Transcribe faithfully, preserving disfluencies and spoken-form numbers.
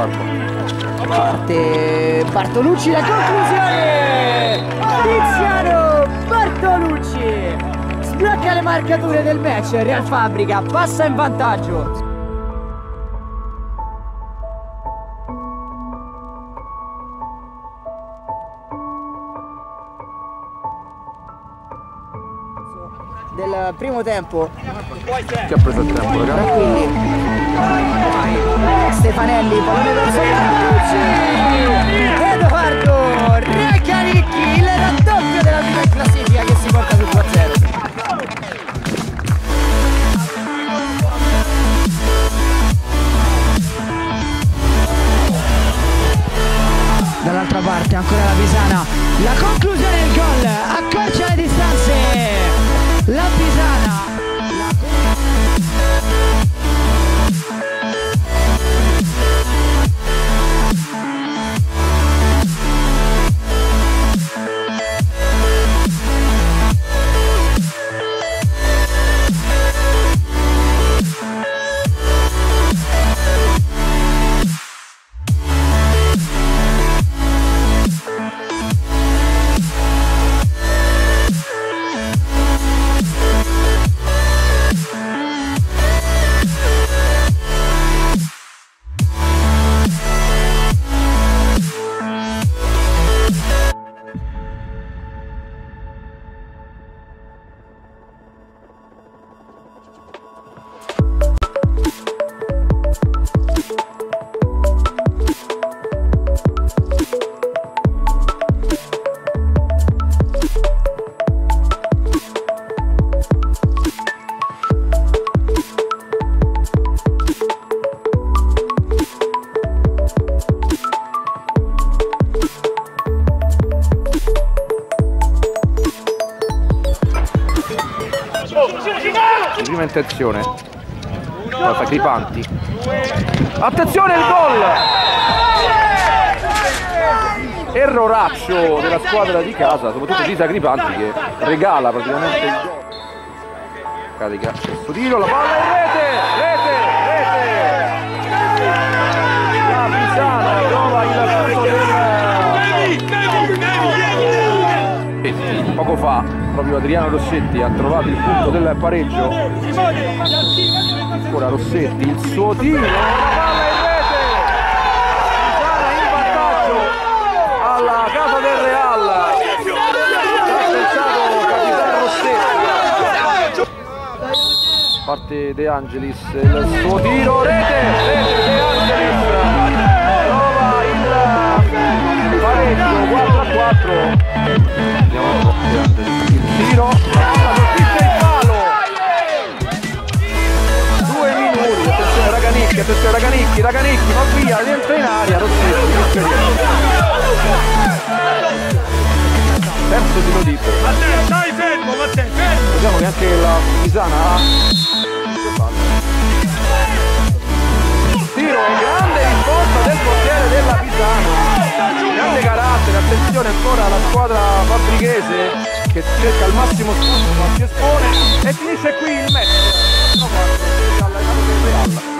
Parte Bartolucci, la conclusione! Tiziano Bartolucci sblocca le marcature del match, Real Fabbrica passa in vantaggio. Del primo tempo chi ha preso il tempo, ragazzi? Quindi Stefanelli, pallone verso Bartolucci, Edoardo Recanicchi, il raddoppio della prima classifica che si porta sul due a zero. Dall'altra parte ancora la Pisana, la conclusione del gol, accorcia le distanze, la Pisana. Prima intenzione, cosa Cripanti, attenzione il gol, erroraccio della squadra di casa, soprattutto di Cripanti che regala praticamente il gol. Carica questo tiro, la palla in rete, rete, rete, la Pisana trova il punto del... poco fa proprio Adriano Rossetti ha trovato il punto del pareggio. Ancora Rossetti, il suo tiro, la palla in rete, Pisana in vantaggio alla casa del Real. Ha pensato capitano Rossetti. Parte De Angelis, il suo tiro, rete, rete De Angelis trova il pareggio quattro a quattro. Andiamo a il tiro, la palla colpisce il palo. Due minuti, attenzione Raganicchi, attenzione Raganicchi, Raganicchi va via, rientra in aria, Rossetti, terzo tiro libero. Matteo, stai fermo, Matteo, fermo! Vediamo che anche la Pisana ha tiro, grande risposta del portiere della Pisana, grande carattere, attenzione ancora alla squadra fabbrichese che cerca al massimo spunto ma si espone e finisce qui il match.